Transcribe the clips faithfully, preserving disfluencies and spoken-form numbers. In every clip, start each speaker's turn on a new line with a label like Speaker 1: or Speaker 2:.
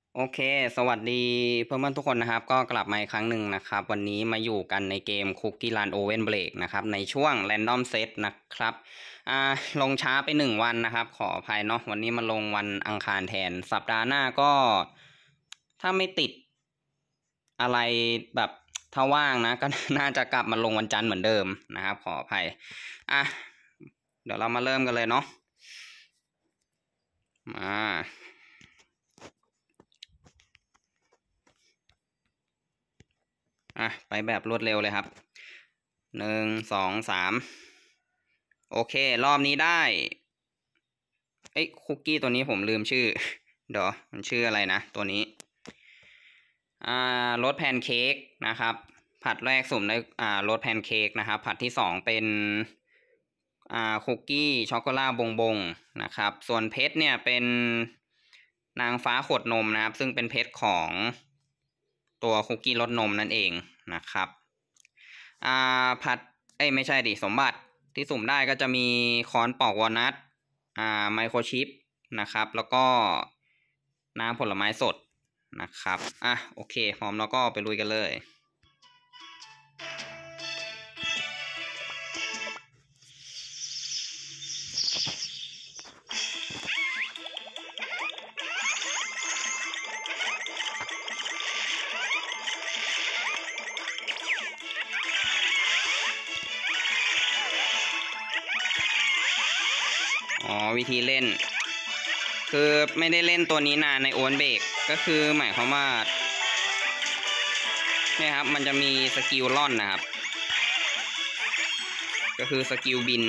Speaker 1: โอเค สวัสดีเพื่อนๆทุกคนนะครับ ก็กลับมาอีกครั้งหนึ่งนะครับ วันนี้มาอยู่กันในเกม Cookie Run Oven Break นะครับ ในช่วง Random Set นะครับ อ่า ลงช้าไปหนึ่งวันนะครับ ขออภัยเนาะ วันนี้มาลงวันอังคารแทน สัปดาห์หน้าก็ ถ้าไม่ติดอะไรแบบถ้าว่างนะ ก็น่าจะกลับมาลงวันจันทร์เหมือนเดิมนะครับ ขออภัย อ่ะ เดี๋ยวเรามาเริ่มกันเลยเนาะ มา อ่ะ ไปแบบรวดเร็วเลยครับ หนึ่ง สอง สาม โอเค รอบนี้ได้ เอ้ย คุกกี้ตัวนี้ผมลืมชื่อ เดี๋ยวมันชื่ออะไรนะ ตัวนี้ อ่ารสแพนเค้กนะครับ ผัดแรกสุ่มได้ อ่ารสแพนเค้กนะครับ ผัดที่สองเป็น อ่า คุกกี้ช็อกโกแลตบงบงนะครับ ส่วนเพชรเนี่ยเป็นนางฟ้าขวดนมนะครับ ซึ่งเป็นเพชรของตัวคุกกี้รสนมนั่นเองนะครับ อ่า ผัด เอ้ย ไม่ใช่ดิ สมบัติที่สุ่มได้ก็จะมีค้อนปอกวอลนัท อ่า ไมโครชิปนะครับ แล้วก็น้ำผลไม้สดนะครับ อ่ะ โอเค พร้อมแล้วก็ไปลุยกันเลย อ๋อ วิธีเล่น คือไม่ได้เล่นตัวนี้นานในโอเวนเบรก ก็คือหมายความว่าเนี่ยครับ มันจะมีสกิลล่อนนะครับ ก็คือสกิลบิน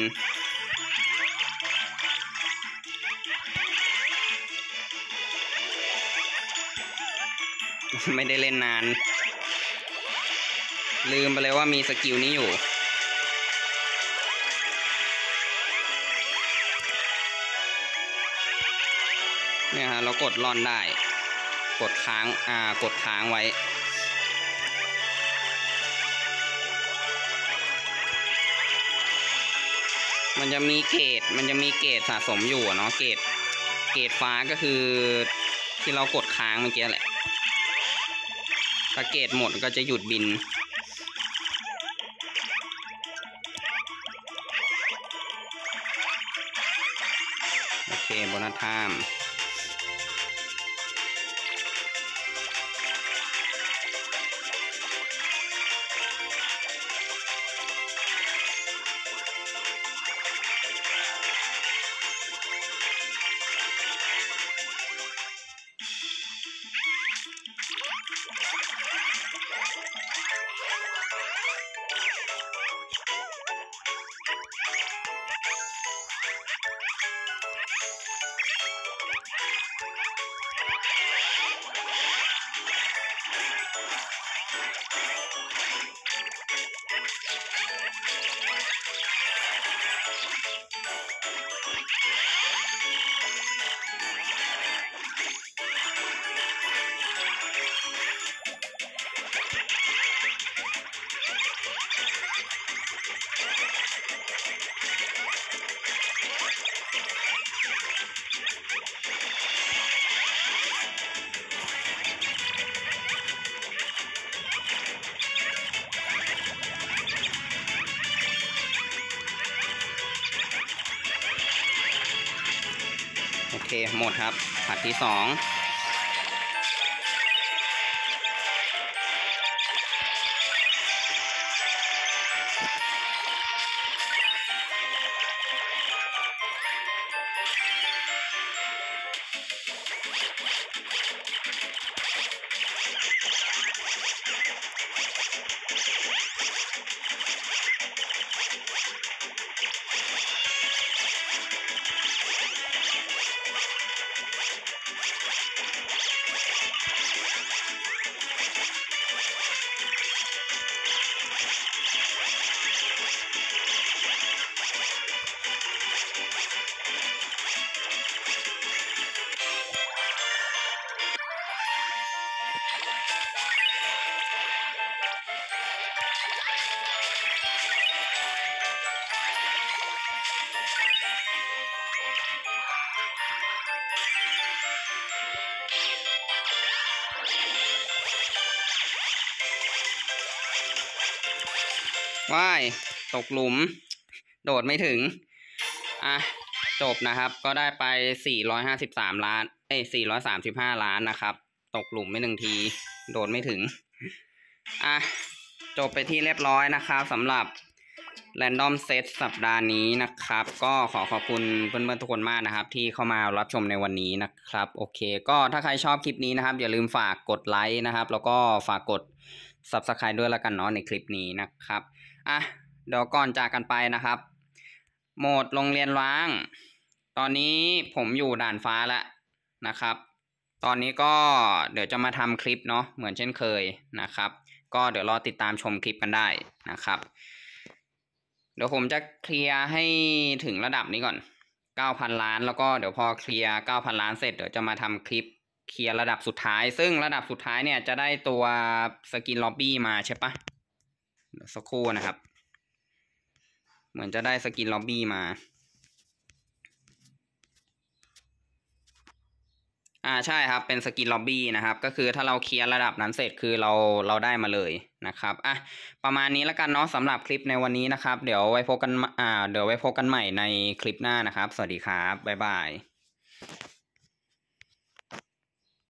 Speaker 1: ไม่ได้เล่นนาน ลืมไปเลยว่ามีสกิลนี้อยู่เนี่ยฮะเรากดล่อนได้ กดค้าง อ่า กดค้างไว้ มันจะมีเกรด มันจะมีเกรดสะสมอยู่เนาะ เกรด เกรดฟ้าก็คือที่เรากดค้างเมื่อกี้แหละ ถ้าเกรดหมดก็จะหยุดบิน โอเค โบนัสไทม์ โอเค หมดครับ ผัดที่สองว่ายตกหลุมโดดไม่ถึงอ่ะจบนะครับก็ได้ไปสี่ร้อยห้าสิบสามล้านเอ้ยสี่ร้อยสามสิบห้าล้านนะครับตกหลุมไม่หนึ่งทีโดดไม่ถึงอ่ะจบไปที่เรียบร้อยนะครับสำหรับ Random Set สัปดาห์นี้นะครับก็ขอขอบคุณเพื่อนๆทุกคนมากนะครับที่เข้ามารับชมในวันนี้นะครับโอเคก็ถ้าใครชอบคลิปนี้นะครับอย่าลืมฝากกดไลค์นะครับแล้วก็ฝากกด Subscribe ด้วยแล้วกันเนาะในคลิปนี้นะครับอ่ะเดี๋ยวก่อนจากกันไปนะครับโหมดโรงเรียนร้างตอนนี้ผมอยู่ด่านฟ้าแล้วนะครับตอนนี้ก็เดี๋ยวจะมาทำคลิปเนาะเหมือนเช่นเคยนะครับก็เดี๋ยวรอติดตามชมคลิปกันได้นะครับเดี๋ยวผมจะเคลียร์ให้ถึงระดับนี้ก่อน เก้าพัน ล้านแล้วก็เดี๋ยวพอเคลียร์ เก้าพัน ล้านเสร็จเดี๋ยวจะมาทำคลิปเคลียร์ระดับสุดท้ายซึ่งระดับสุดท้ายเนี่ยจะได้ตัวสกินล็อบบี้มาใช่ปะเดี๋ยวสักครู่นะครับเหมือนจะได้สกินล็อบบี้มาอ่าใช่ครับเป็นสกินล็อบบี้นะครับก็คือถ้าเราเคลียร์ระดับนั้นเสร็จคือเราเราได้มาเลยนะครับอ่ะประมาณนี้แล้วกันเนาะสำหรับคลิปในวันนี้นะครับเดี๋ยวไว้พบกันอ่าเดี๋ยวไว้พบกันใหม่ในคลิปหน้านะครับสวัสดีครับบ๊ายบาย